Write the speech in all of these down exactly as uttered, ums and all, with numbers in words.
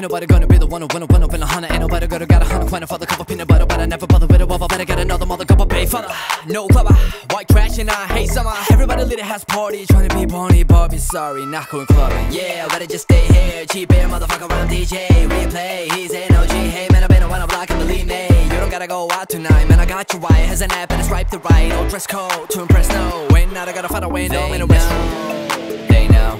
nobody gonna be the one who wanna wanna win a hunna. Ain't nobody gonna got a hunna coin for the cup of peanut butter, but I never bother with it. Well, I better get another mother cup of pay for the no cover. White trash and I hate summer. Everybody lit a house party, trying to be Bonnie Barbie. Sorry, not going clubbing. Yeah, better just stay here. Cheap air, motherfucker, I'm D J. Replay, he's an O G. Hey man, I've been around a block and believe me, you don't gotta go out tonight. Man, I got you right. Has an app and it's right to right. No dress code to impress, no. Ain't not I gotta find a window in a restroom. They know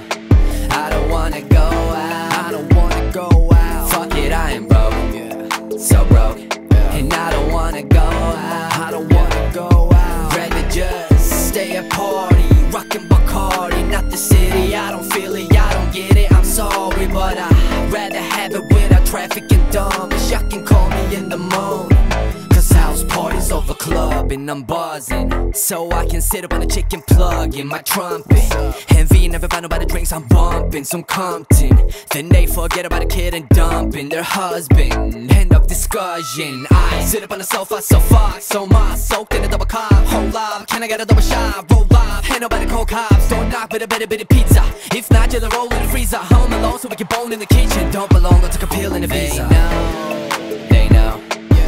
I don't wanna go out. I don't wanna go out. Fuck it, I am broke. Yeah. So broke. Yeah. And I don't wanna go out. I don't wanna go out. Rather just stay at party, rockin' Bacardi, not the city. I don't feel it, I don't get it. I'm sorry, but I'd rather have it without traffic and dumb. Y'all can call me in the morning. House parties over club and I'm buzzing, so I can sit up on a chicken plug in my trumpet. Envying everybody about the drinks I'm bumping, some Compton. Then they forget about a kid and dumping their husband. End of discussion. I sit up on the sofa, so fuck, so much soaked in a double cup. Hold up, can I get a double shot? Roll up, ain't nobody call cops. Don't knock with a bitty bitty pizza. If not, you'll roll in the freezer. Home alone, so we can bone in the kitchen. Don't belong, I took a pill in the visa. They know, they know.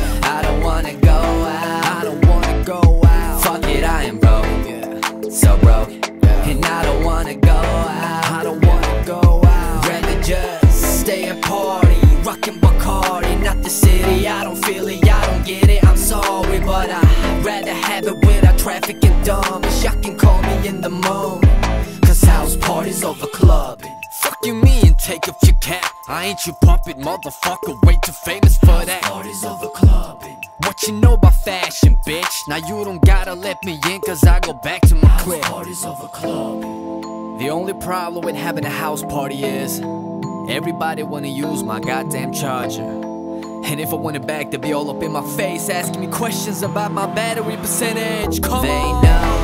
I don't wanna go out. I don't wanna go out. Fuck it, I am broke. Yeah. So broke. Yeah. And I don't wanna go out. I don't wanna go out. Rather just stay and party, rockin' Bacardi, not the city. I don't feel it, I don't get it. I'm sorry, but I'd rather have it without traffic and dumb. Y'all can call me in the morning, cause house parties over clubbing. Fuck you me and take off your cap. I ain't your puppet, motherfucker, way too famous for that. Parties over clubbing. What you know about fashion, bitch? Now you don't gotta let me in, cause I go back to my crib. Parties over clubbing. The only problem with having a house party is everybody wanna use my goddamn charger. And if I want it back, they'll be all up in my face, asking me questions about my battery percentage. Come they on. Know